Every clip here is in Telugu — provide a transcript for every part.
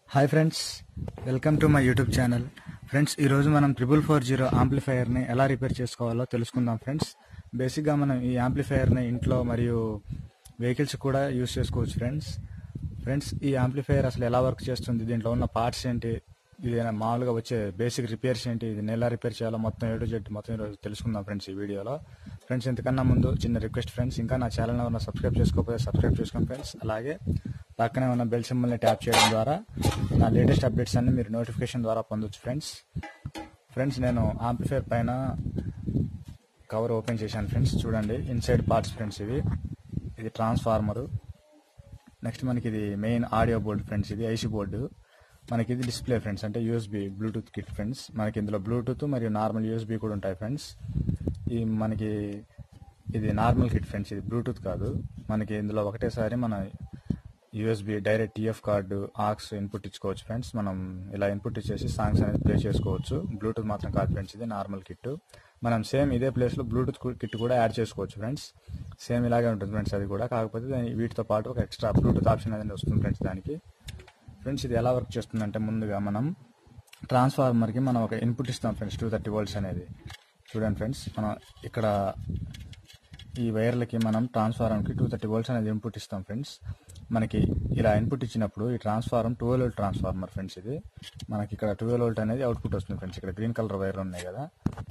Hi friends, welcome to my YouTube channel. Friends, ఈరోజు మనం 4440 యాంప్లిఫైయర్ని ఎలా రిపేర్ చేసుకోవాలో తెలుసుకుందాం. ఫ్రెండ్స్, బేసిక్గా మనం ఈ యాంప్లిఫైయర్ని ఇంట్లో మరియు వెహికల్స్ కూడా యూజ్ చేసుకోవచ్చు. ఫ్రెండ్స్, ఈ యాంప్లిఫైయర్ అసలు ఎలా వర్క్ చేస్తుంది, దీంట్లో ఉన్న పార్ట్స్ ఏంటి, ఇది మామూలుగా వచ్చే బేసిక్ రిపేర్స్ ఏంటి, ఇది ఎలా రిపేర్ చేయాలో మొత్తం A to Z మొత్తం ఈరోజు తెలుసుకుందాం ఫ్రెండ్స్ ఈ వీడియోలో. ఫ్రెండ్స్, ఇంతకన్నా ముందు చిన్న రిక్వెస్ట్ ఫ్రెండ్స్, ఇంకా నా ఛానల్ ఉన్న సబ్స్క్రైబ్ చేసుకోకపోతే సబ్స్క్రైబ్ చేసుకోండి ఫ్రెండ్స్. అలాగే పక్కనే ఉన్న బెల్ సింబల్ని ట్యాప్ చేయడం ద్వారా నా లేటెస్ట్ అప్డేట్స్ అన్ని మీరు నోటిఫికేషన్ ద్వారా పొందొచ్చు. ఫ్రెండ్స్, నేను యాంప్లిఫైయర్ పైన కవర్ ఓపెన్ చేశాను ఫ్రెండ్స్. చూడండి, ఇన్సైడ్ పార్ట్స్ ఫ్రెండ్స్. ఇది ట్రాన్స్ఫార్మరు. నెక్స్ట్ మనకి ఇది మెయిన్ ఆడియో బోర్డు ఫ్రెండ్స్. ఇది ఐసీ బోర్డు. మనకి ఇది డిస్ప్లే ఫ్రెండ్స్, అంటే యూఎస్బి బ్లూటూత్ కిట్ ఫ్రెండ్స్. మనకి ఇందులో బ్లూటూత్ మరియు నార్మల్ యూఎస్బి కూడా ఉంటాయి ఫ్రెండ్స్. మనకి ఇది నార్మల్ కిట్ ఫ్రెండ్స్, ఇది బ్లూటూత్ కాదు. మనకి ఇందులో ఒకటేసారి మన USB direct TF card aux input ఇచ్చుకోవచ్చు ఫ్రెండ్స్. మనం ఇలా ఇన్పుట్ ఇచ్చేసి సాంగ్స్ అనేది ప్లే చేసుకోవచ్చు. బ్లూటూత్ మాత్రం కాదు ఫ్రెండ్స్, ఇది నార్మల్ కిట్. మనం సేమ్ ఇదే ప్లేస్లో బ్లూటూత్ కిట్ కూడా యాడ్ చేసుకోవచ్చు ఫ్రెండ్స్. సేమ్ ఇలాగే ఉంటుంది ఫ్రెండ్స్ అది కూడా. కాకపోతే వీటితో పాటు ఒక ఎక్స్ట్రా బ్లూటూత్ ఆప్షన్ అనేది వస్తుంది ఫ్రెండ్స్ దానికి. ఫ్రెండ్స్, ఇది ఎలా వర్క్ చేస్తుందంటే, ముందుగా మనం ట్రాన్స్ఫార్మర్కి మనం ఒక ఇన్పుట్ ఇస్తాం ఫ్రెండ్స్, 230 volts అనేది. చూడండి ఫ్రెండ్స్, మనం ఇక్కడ ఈ వైర్లకి మనం ట్రాన్స్ఫార్మర్కి 230 volts అనేది ఇన్పుట్ ఇస్తాం ఫ్రెండ్స్. మనకి ఇలా ఇన్పుట్ ఇచ్చినప్పుడు ఈ ట్రాన్స్ఫార్మర్ 12 volt ట్రాన్స్ఫార్మర్ ఫ్రెండ్స్. ఇది మనకి ఇక్కడ 12 volt అనేది అవుట్పుట్ వస్తుంది ఫ్రెండ్స్. ఇక్కడ గ్రీన్ కలర్ వైర్లు ఉన్నాయి కదా,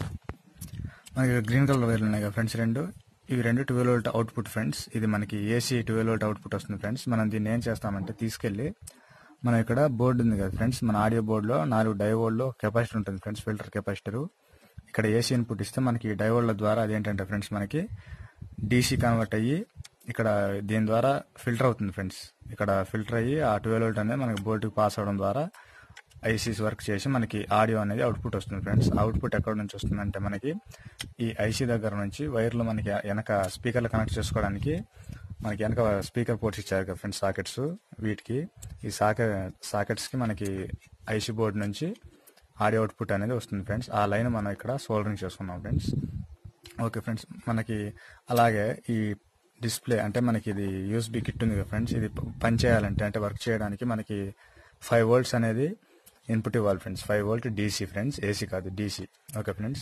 మనకి గ్రీన్ కలర్ వైర్లు ఉన్నాయి కదా ఫ్రెండ్స్ ఇవి రెండు 12 volt అవుట్పుట్ ఫ్రెండ్స్. ఇది మనకి ఏసీ 12 volt అవుట్పుట్ వస్తుంది ఫ్రెండ్స్. మనం దీన్ని ఏం చేస్తామంటే, తీసుకెళ్ళి మనం ఇక్కడ బోర్డు ఉంది కదా ఫ్రెండ్స్, మన ఆడియో బోర్డులో 4 డయోడ్లో కెపాసిటర్ ఉంటుంది ఫ్రెండ్స్, ఫిల్టర్ కెపాసిటర్. ఇక్కడ ఏసీ ఇన్పుట్ ఇస్తే మనకి డయోడ్ల ద్వారా అదేంటంటే ఫ్రెండ్స్, మనకి డీసీ కన్వర్ట్ అయ్యి ఇక్కడ దీని ద్వారా ఫిల్టర్ అవుతుంది ఫ్రెండ్స్. ఇక్కడ ఫిల్టర్ అయ్యి ఆ 12 volt అనేది మనకి బోర్డుకి పాస్ అవడం ద్వారా ఐసీస్ వర్క్ చేసి మనకి ఆడియో అనేది అవుట్పుట్ వస్తుంది ఫ్రెండ్స్. అవుట్పుట్ ఎక్కడ నుంచి వస్తుందంటే, మనకి ఈ ఐసీ దగ్గర నుంచి వైర్లు మనకి వెనక స్పీకర్లు కనెక్ట్ చేసుకోవడానికి మనకి వెనక స్పీకర్ పోర్ట్స్ ఇచ్చారు కదా ఫ్రెండ్స్, సాకెట్స్. వీటికి ఈ సాకెట్స్కి మనకి ఐసీ బోర్డు నుంచి ఆడియో అవుట్పుట్ అనేది వస్తుంది ఫ్రెండ్స్. ఆ లైన్ మనం ఇక్కడ సోల్డరింగ్ చేసుకున్నాం ఫ్రెండ్స్. ఓకే ఫ్రెండ్స్, మనకి అలాగే ఈ డిస్ప్లే అంటే మనకి ఇది యూఎస్బి కిట్ ఉంది కదా ఫ్రెండ్స్. ఇది పని చేయాలంటే, అంటే వర్క్ చేయడానికి మనకి 5 volts అనేది ఇన్పుట్ ఇవ్వాలి friends. 5 volt DC friends, AC కాదు, డీసీ. ఓకే ఫ్రెండ్స్,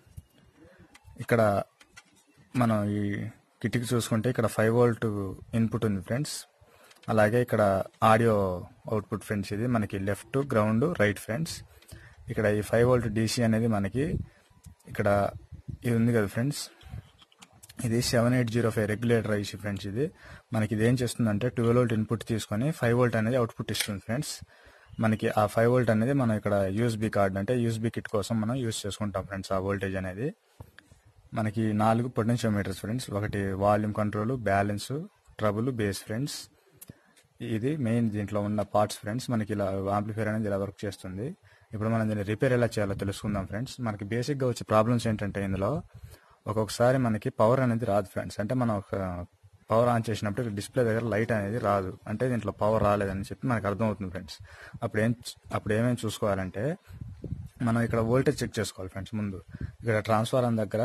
ఇక్కడ మనం ఈ కిట్కి చూసుకుంటే ఇక్కడ 5 volt ఇన్పుట్ ఉంది ఫ్రెండ్స్. అలాగే ఇక్కడ ఆడియో అవుట్పుట్ ఫ్రెండ్స్. ఇది మనకి లెఫ్ట్, గ్రౌండ్, రైట్ ఫ్రెండ్స్. ఇక్కడ ఈ 5 volt డీసీ అనేది మనకి ఇక్కడ ఇది ఉంది కదా ఫ్రెండ్స్, ఇది 7805 రెగ్యులేటర్ ఐసీ ఫ్రెండ్స్. ఇది మనకి ఇది ఏం చేస్తుందంటే, 12 volt ఇన్పుట్ తీసుకొని 5 volt అనేది అవుట్పుట్ ఇస్తుంది ఫ్రెండ్స్. మనకి ఆ 5 volt అనేది మనం ఇక్కడ యూఎస్బి కార్డ్, అంటే యూఎస్బి కిట్ కోసం మనం యూజ్ చేసుకుంటాం ఫ్రెండ్స్. ఆ వోల్టేజ్ అనేది మనకి 4 పొటెన్షియోమీటర్స్ ఫ్రెండ్స్. ఒకటి volume control, balance, treble, bass friends. ఇది మెయిన్ దీంట్లో ఉన్న పార్ట్స్ ఫ్రెండ్స్. మనకి ఇలా యాంప్లిఫైయర్ అనేది ఇలా వర్క్ చేస్తుంది. ఇప్పుడు మనం దీన్ని రిపేర్ ఎలా చేయాలో తెలుసుకుందాం ఫ్రెండ్స్. మనకి బేసిక్గా వచ్చే ప్రాబ్లమ్స్ ఏంటంటే, ఇందులో ఒక్కొక్కసారి మనకి పవర్ అనేది రాదు ఫ్రెండ్స్. అంటే మనం ఒక పవర్ ఆన్ చేసినప్పుడు డిస్ప్లే దగ్గర లైట్ అనేది రాదు, అంటే దీంట్లో పవర్ రాలేదని చెప్పి మనకు అర్థమవుతుంది ఫ్రెండ్స్. అప్పుడు ఏమేమి చూసుకోవాలంటే, మనం ఇక్కడ వోల్టేజ్ చెక్ చేసుకోవాలి ఫ్రెండ్స్. ముందు ఇక్కడ ట్రాన్స్ఫార్మర్ దగ్గర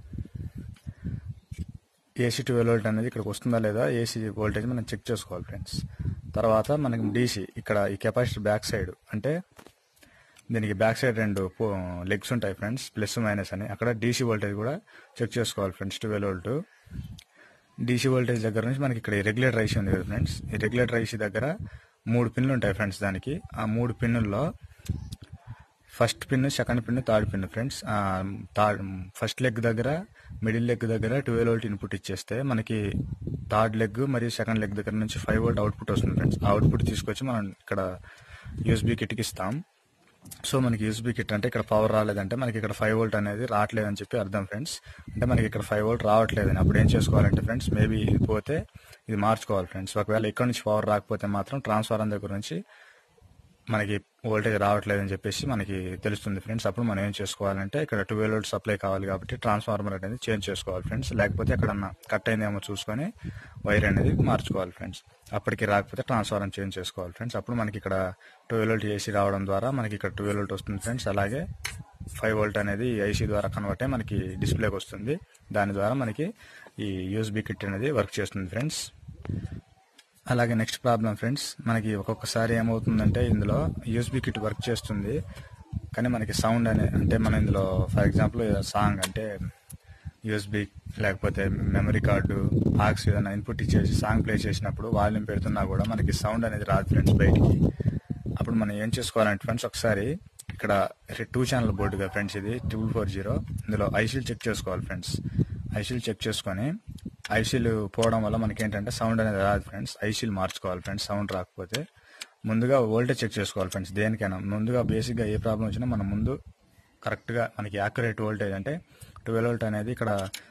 ఏసీ 12 volt అనేది ఇక్కడికి వస్తుందా లేదా, ఏసీ వోల్టేజ్ మనం చెక్ చేసుకోవాలి ఫ్రెండ్స్. తర్వాత మనకి డీసీ, ఇక్కడ ఈ కెపాసిటర్ బ్యాక్ సైడ్, అంటే దీనికి బ్యాక్ సైడ్ 2 లెగ్స్ ఉంటాయి ఫ్రెండ్స్, ప్లస్ మైనస్ అని. అక్కడ డీసీ వోల్టేజ్ కూడా చెక్ చేసుకోవాలి ఫ్రెండ్స్, 12 volt. డీసీ వోల్టేజ్ దగ్గర నుంచి మనకి ఇక్కడ రెగ్యులేటర్ ఐసీ ఉంది కదా ఫ్రెండ్స్. ఈ రెగ్యులేటర్ ఐసీ దగ్గర 3 పిన్లు ఉంటాయి ఫ్రెండ్స్. దానికి ఆ 3 పిన్నుల్లో first pin, second pin, third pin friends. First leg దగ్గర, మిడిల్ లెగ్ దగ్గర 12 volt ఇన్పుట్ ఇచ్చేస్తే మనకి థర్డ్ లెగ్ మరియు సెకండ్ లెగ్ దగ్గర నుంచి 5 volt అవుట్పుట్ వస్తుంది ఫ్రెండ్స్. ఆ అవుట్పుట్ తీసుకొచ్చి మనం ఇక్కడ యూఎస్బి కిట్కి ఇస్తాం. సో మనకి యూఎస్బి కిట్ అంటే ఇక్కడ పవర్ రాలేదంటే మనకి ఇక్కడ 5 volt అనేది రావట్లేదని చెప్పి అర్థం ఫ్రెండ్స్. అంటే మనకి ఇక్కడ 5 volt రావట్లేదని అప్పుడు ఏం చేసుకోవాలంటే ఫ్రెండ్స్, మేబీ ఇది పోతే ఇది మార్చుకోవాలి ఫ్రెండ్స్. ఒకవేళ ఇక్కడ నుంచి పవర్ రాకపోతే మాత్రం ట్రాన్స్ఫార్మర్ దగ్గర నుంచి మనకి వోల్టేజ్ రావట్లేదని చెప్పేసి మనకి తెలుస్తుంది ఫ్రెండ్స్. అప్పుడు మనం ఏం చేసుకోవాలంటే, ఇక్కడ 12 volt సప్లై కావాలి కాబట్టి ట్రాన్స్ఫార్మర్ అనేది చేంజ్ చేసుకోవాలి ఫ్రెండ్స్. లేకపోతే ఎక్కడన్నా కట్ అయిందేమో చూసుకొని వైర్ అనేది మార్చుకోవాలి ఫ్రెండ్స్. అప్పటికి రాకపోతే ట్రాన్స్ఫార్మర్ చేంజ్ చేసుకోవాలి ఫ్రెండ్స్. అప్పుడు మనకి ఇక్కడ 12 volt ఏసీ రావడం ద్వారా మనకి ఇక్కడ 12 volt వస్తుంది ఫ్రెండ్స్. అలాగే 5 volt అనేది ఐసీ ద్వారా కన్వర్ట్ అయ్యి మనకి డిస్ప్లేకి వస్తుంది. దాని ద్వారా మనకి ఈ యూఎస్బి కిట్ అనేది వర్క్ చేస్తుంది ఫ్రెండ్స్. అలాగే నెక్స్ట్ ప్రాబ్లం ఫ్రెండ్స్, మనకి ఒక్కొక్కసారి ఏమవుతుందంటే ఇందులో యూఎస్బి కిట్ వర్క్ చేస్తుంది, కానీ మనకి సౌండ్ అంటే మనం ఇందులో ఫర్ ఎగ్జాంపుల్ సాంగ్ అంటే యూఎస్బి లేకపోతే మెమరీ కార్డు ఆక్స్ ఏదైనా ఇన్పుట్ ఇచ్చేసి సాంగ్ ప్లే చేసినప్పుడు వాల్యూమ్ పెడుతున్నా కూడా మనకి సౌండ్ అనేది రాదు ఫ్రెండ్స్ బయటికి. అప్పుడు మనం ఏం చేసుకోవాలంటే ఫ్రెండ్స్, ఒకసారి ఇక్కడ 2 ఛానల్ బోర్డుగా ఫ్రెండ్స్ ఇది 440, ఇందులో ఐసీలు చెక్ చేసుకోవాలి ఫ్రెండ్స్. ఐసీలు చెక్ చేసుకొని ఐసీలు పోవడం వల్ల మనకి ఏంటంటే సౌండ్ అనేది రాదు ఫ్రెండ్స్. ఐసీలు మార్చుకోవాలి ఫ్రెండ్స్ సౌండ్ రాకపోతే. ముందుగా వోల్టేజ్ చెక్ చేసుకోవాలి ఫ్రెండ్స్. దేనికైనా ముందుగా బేసిక్గా ఏ ప్రాబ్లం వచ్చినా మనం ముందు కరెక్ట్గా మనకి యాక్యురేట్ వోల్టేజ్ అంటే 12 వోల్ట్ అనేది ఇక్కడ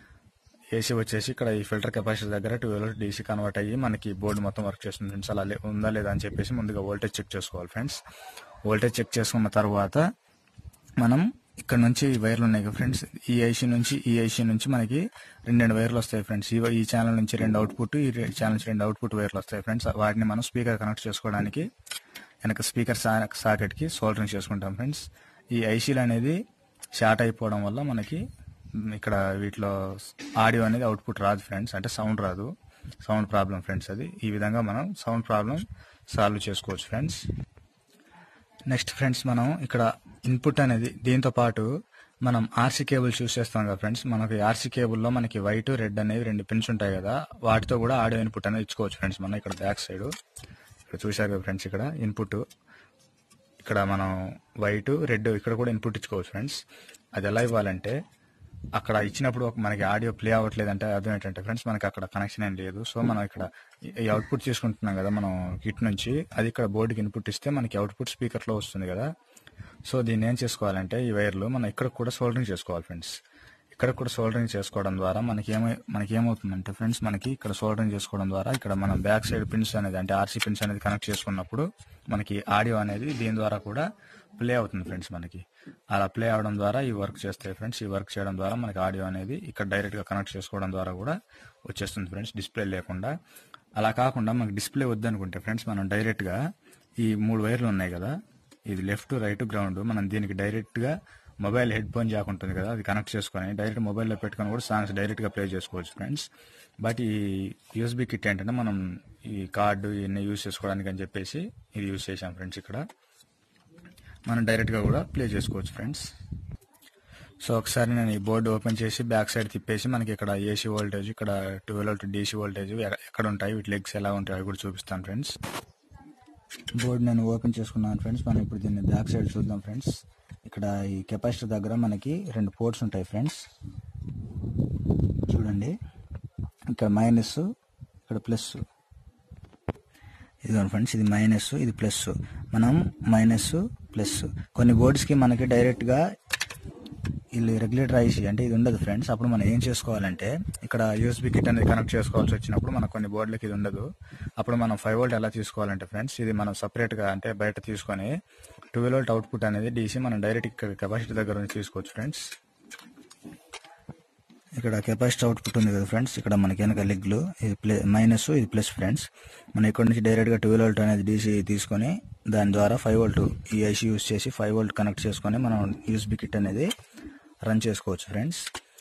ఏసీ వచ్చేసి ఇక్కడ ఈ ఫిల్టర్ కెపాసిటీ దగ్గర 12 వోల్ట్ డీసీ కన్వర్ట్ అయ్యి మనకి బోర్డు మొత్తం వర్క్ చేస్తుంది ఫ్రెండ్స్. అలా ఉందా లేదా అని చెప్పేసి ముందుగా వోల్టేజ్ చెక్ చేసుకోవాలి ఫ్రెండ్స్. వోల్టేజ్ చెక్ చేసుకున్న తర్వాత మనం ఇక్కడ నుంచి వైర్లు ఉన్నాయి కదా ఫ్రెండ్స్, ఈ ఐసీ నుంచి మనకి 2 వైర్లు వస్తాయి ఫ్రెండ్స్. ఈ ఛానల్ నుంచి 2 అవుట్పుట్, ఈ ఛానల్ నుంచి 2 అవుట్పుట్ వైర్లు వస్తాయి ఫ్రెండ్స్. వాటిని మనం స్పీకర్ కనెక్ట్ చేసుకోవడానికి వెనక స్పీకర్ సాకెట్కి సోల్డరింగ్ చేసుకుంటాం ఫ్రెండ్స్. ఈ ఐసీలు అనేది షార్ట్ అయిపోవడం వల్ల మనకి ఇక్కడ వీటిలో ఆడియో అనేది అవుట్పుట్ రాదు ఫ్రెండ్స్, అంటే సౌండ్ రాదు. సౌండ్ ప్రాబ్లం ఫ్రెండ్స్ అది. ఈ విధంగా మనం సౌండ్ ప్రాబ్లం సాల్వ్ చేసుకోవచ్చు ఫ్రెండ్స్. నెక్స్ట్ ఫ్రెండ్స్, మనం ఇక్కడ ఇన్పుట్ అనేది దీంతో పాటు మనం ఆర్సీ కేబుల్స్ యూస్ చేస్తాం కదా ఫ్రెండ్స్. మనకి ఆర్సీ కేబుల్లో మనకి వైట్ రెడ్ అనేవి 2 పిన్స్ ఉంటాయి కదా, వాటితో కూడా ఆడియో ఇన్పుట్ అనేది ఇచ్చుకోవచ్చు ఫ్రెండ్స్. మనం ఇక్కడ బ్యాక్ సైడ్ ఇక్కడ చూశారు కదా ఫ్రెండ్స్, ఇక్కడ ఇన్పుట్ ఇక్కడ మనం వైట్ రెడ్ ఇక్కడ కూడా ఇన్పుట్ ఇచ్చుకోవచ్చు ఫ్రెండ్స్. అది ఎలా ఇవ్వాలంటే అక్కడ ఇచ్చినప్పుడు మనకి ఆడియో ప్లే అవ్వట్లేదు అంటే అర్థం ఏంటంటే ఫ్రెండ్స్ మనకి అక్కడ కనెక్షన్ ఏం లేదు. సో మనం ఇక్కడ ఈ అవుట్పుట్ తీసుకుంటున్నాం కదా మనం కిట్ నుంచి, అది ఇక్కడ బోర్డుకి ఇన్పుట్ ఇస్తే మనకి అవుట్పుట్ స్పీకర్లో వస్తుంది కదా. సో దీన్ని ఏం చేసుకోవాలంటే ఈ వైర్లు మనం ఇక్కడ కూడా సోల్డరింగ్ చేసుకోవాలి ఫ్రెండ్స్. ఇక్కడ కూడా సోల్డరింగ్ చేసుకోవడం ద్వారా మనకి ఏమవుతుందంటే ఫ్రెండ్స్, మనకి ఇక్కడ సోల్డరింగ్ చేసుకోవడం ద్వారా ఇక్కడ మనం బ్యాక్ సైడ్ పిన్స్ అనేది అంటే ఆర్సీ పిన్స్ అనేది కనెక్ట్ చేసుకున్నప్పుడు మనకి ఆడియో అనేది దీని ద్వారా కూడా ప్లే అవుతుంది ఫ్రెండ్స్. మనకి అలా ప్లే అవడం ద్వారా ఈ వర్క్ చేస్తాయి ఫ్రెండ్స్. ఈ వర్క్ చేయడం ద్వారా మనకి ఆడియో అనేది ఇక్కడ డైరెక్ట్గా కనెక్ట్ చేసుకోవడం ద్వారా కూడా వచ్చేస్తుంది ఫ్రెండ్స్, డిస్ప్లే లేకుండా. అలా కాకుండా మనకి డిస్ప్లే వద్దనుకుంటే ఫ్రెండ్స్, మనం డైరెక్ట్గా ఈ 3 వైర్లు ఉన్నాయి కదా, ఇది లెఫ్ట్ రైట్ గ్రౌండ్, మనం దీనికి డైరెక్ట్గా మొబైల్ హెడ్ ఫోన్ జాక్ ఉంటుంది కదా, అది కనెక్ట్ చేసుకొని డైరెక్ట్ మొబైల్లో పెట్టుకొని కూడా సాంగ్స్ డైరెక్ట్గా ప్లే చేసుకోవచ్చు ఫ్రెండ్స్. బట్ ఈ యూఎస్బీ కిట్ ఏంటంటే మనం ఈ కార్డు ఇవన్నీ యూజ్ చేసుకోవడానికి అని చెప్పేసి ఇది యూజ్ చేసాం ఫ్రెండ్స్. ఇక్కడ మనం డైరెక్ట్గా కూడా ప్లే చేసుకోవచ్చు ఫ్రెండ్స్. సో ఒకసారి నేను ఈ బోర్డు ఓపెన్ చేసి బ్యాక్ సైడ్ తిప్పేసి మనకి ఇక్కడ ఏసీ వోల్టేజ్, ఇక్కడ 12 వోల్ట్ డీసీ వోల్టేజ్ ఎక్కడ ఉంటాయి, వీటి లెగ్స్ ఎలా ఉంటాయి అవి కూడా చూపిస్తాను ఫ్రెండ్స్. బోర్డు నేను ఓపెన్ చేసుకున్నాను ఫ్రెండ్స్. మనం ఇప్పుడు దీన్ని బ్యాక్ సైడ్ చూద్దాం ఫ్రెండ్స్. ఇక్కడ ఈ కెపాసిటర్ దగ్గర మనకి 2 పోర్ట్స్ ఉంటాయి ఫ్రెండ్స్. చూడండి, ఇక్కడ మైనస్, ఇక్కడ ప్లస్. ఇదిగోండి ఫ్రెండ్స్, ఇది మైనస్, ఇది ప్లస్. మనం మైనస్ ప్లస్ కొన్ని బోర్డ్స్కి మనకి డైరెక్ట్గా వీళ్ళు రెగ్యులేటర్ ఐసీ అంటే ఇది ఉండదు ఫ్రెండ్స్. అప్పుడు మనం ఏం చేసుకోవాలంటే ఇక్కడ యూఎస్బీ కిట్ అనేది కనెక్ట్ చేసుకోవాల్సి వచ్చినప్పుడు మనకు కొన్ని బోర్డులకి ఇది ఉండదు. అప్పుడు మనం 5 వోల్ట్ ఎలా తీసుకోవాలంటే ఫ్రెండ్స్, ఇది మనం సపరేట్గా అంటే బయట తీసుకొని 12 వోల్ట్ అవుట్పుట్ అనేది డీసీ మనం డైరెక్ట్ ఇక్కడ కెపాసిటీ దగ్గర నుంచి తీసుకోవచ్చు ఫ్రెండ్స్. ఇక్కడ కెపాసిటీ అవుట్పుట్ ఉంది కదా ఫ్రెండ్స్, ఇక్కడ మనకి వెనక లెగ్లు ఇది మైనస్, ఇది ప్లస్ ఫ్రెండ్స్. మనం ఇక్కడ నుంచి డైరెక్ట్గా 12 వోల్ట్ అనేది డీసీ తీసుకొని దాని ద్వారా 5 వోల్ట్ ఈ ఐసీ యూస్ చేసి 5 వోల్ట్ కనెక్ట్ చేసుకొని మనం యూఎస్బీ కిట్ అనేది రన్ చేసుకోవచ్చు ఫ్రెండ్స్.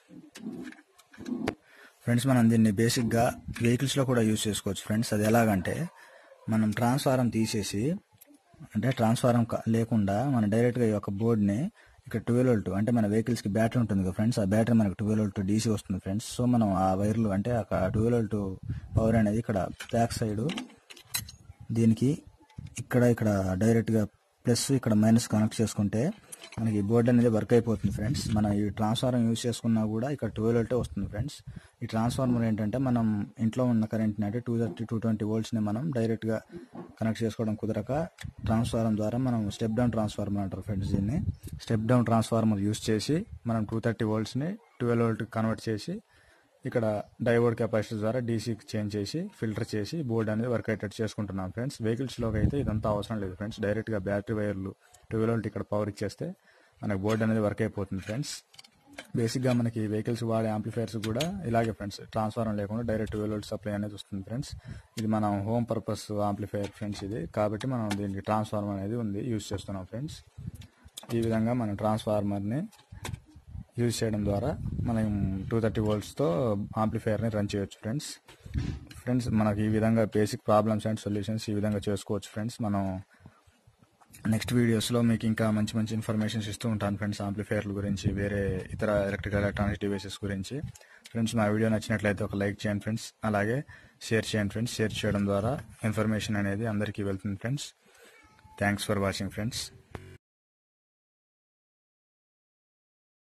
మనం దీన్ని బేసిక్గా వెహికల్స్లో కూడా యూజ్ చేసుకోవచ్చు ఫ్రెండ్స్. అది ఎలాగంటే మనం ట్రాన్స్ఫారం తీసేసి అంటే ట్రాన్స్ఫారం లేకుండా మనం డైరెక్ట్గా ఈ యొక్క బోర్డ్ని ఇక్కడ 12 వోల్ట్ అంటే మన వెహికల్స్కి బ్యాటరీ ఉంటుంది కదా ఫ్రెండ్స్, ఆ బ్యాటరీ మనకు 12 వోల్ట్ డీసీ వస్తుంది ఫ్రెండ్స్. సో మనం ఆ వైర్లు అంటే ఆ 12 వోల్ట్ పవర్ అనేది ఇక్కడ బ్యాక్ సైడ్ దీనికి ఇక్కడ డైరెక్ట్గా ప్లస్ ఇక్కడ మైనస్ కనెక్ట్ చేసుకుంటే మనకి బోర్డు అనేది వర్క్ అయిపోతుంది ఫ్రెండ్స్. మనం ఈ ట్రాన్స్ఫార్మర్ యూజ్ చేసుకున్నా కూడా ఇక్కడ 12 వోల్టే వస్తుంది ఫ్రెండ్స్. ఈ ట్రాన్స్ఫార్మర్ ఏంటంటే మనం ఇంట్లో ఉన్న కరెంట్ని అంటే 230 220 వోల్ట్స్ని మనం డైరెక్ట్గా కనెక్ట్ చేసుకోవడం కుదరక ట్రాన్స్ఫార్మర్ ద్వారా మనం స్టెప్ డౌన్ ట్రాన్స్ఫార్మర్ అంటారు ఫ్రెండ్స్. దీన్ని స్టెప్ డౌన్ ట్రాన్స్ఫార్మర్ యూజ్ చేసి మనం 230 వోల్ట్స్ని 12 వోల్ట్ కన్వర్ట్ చేసి ఇక్కడ డైవర్డ్ కెపాసిటీ ద్వారా డీసీకి చేంజ్ చేసి ఫిల్టర్ చేసి బోర్డు అనేది వర్క్ అయ్యేటట్టు చేసుకుంటున్నాం ఫ్రెండ్స్. వెహికల్స్లోకి అయితే ఇదంతా అవసరం లేదు ఫ్రెండ్స్. డైరెక్ట్గా బ్యాటరీ వైర్లు 12 వోల్ట్ ఇక్కడ పవర్ ఇచ్చేస్తే మనకు బోర్డు అనేది వర్క్ అయిపోతుంది ఫ్రెండ్స్. బేసిక్గా మనకి వెహికల్స్ వాడే యాంప్లిఫైర్స్ కూడా ఇలాగే ఫ్రెండ్స్, ట్రాన్స్ఫార్మర్ లేకుండా డైరెక్ట్ 12 వోల్ట్ సప్లై అనేది వస్తుంది ఫ్రెండ్స్. ఇది మనం హోమ్ పర్పస్ యాంప్లిఫైర్ ఫ్రెండ్స్ ఇది, కాబట్టి మనం దీనికి ట్రాన్స్ఫార్మర్ అనేది ఉంది యూజ్ చేస్తున్నాం ఫ్రెండ్స్. ఈ విధంగా మనం ట్రాన్స్ఫార్మర్ని యూజ్ చేయడం ద్వారా మనం 230 వోల్ట్స్తో యాంప్లిఫైర్ని రన్ చేయొచ్చు ఫ్రెండ్స్. ఫ్రెండ్స్ మనకి ఈ విధంగా బేసిక్ ప్రాబ్లమ్స్ అండ్ సొల్యూషన్స్ ఈ విధంగా చేసుకోవచ్చు ఫ్రెండ్స్. మనం నెక్స్ట్ వీడియోస్లో మీకు ఇంకా మంచి మంచి ఇన్ఫర్మేషన్స్ ఇస్తూ ఉంటాను ఫ్రెండ్స్, ఆంప్లిఫైయర్ల గురించి, వేరే ఇతర ఎలక్ట్రికల్ ఎలక్ట్రానిక్ డివైసెస్ గురించి. ఫ్రెండ్స్ మా వీడియో నచ్చినట్లయితే ఒక లైక్ చేయండి ఫ్రెండ్స్, అలాగే షేర్ చేయండి ఫ్రెండ్స్. షేర్ చేయడం ద్వారా ఇన్ఫర్మేషన్ అనేది అందరికీ వెళ్తుంది friends. Thanks for watching friends.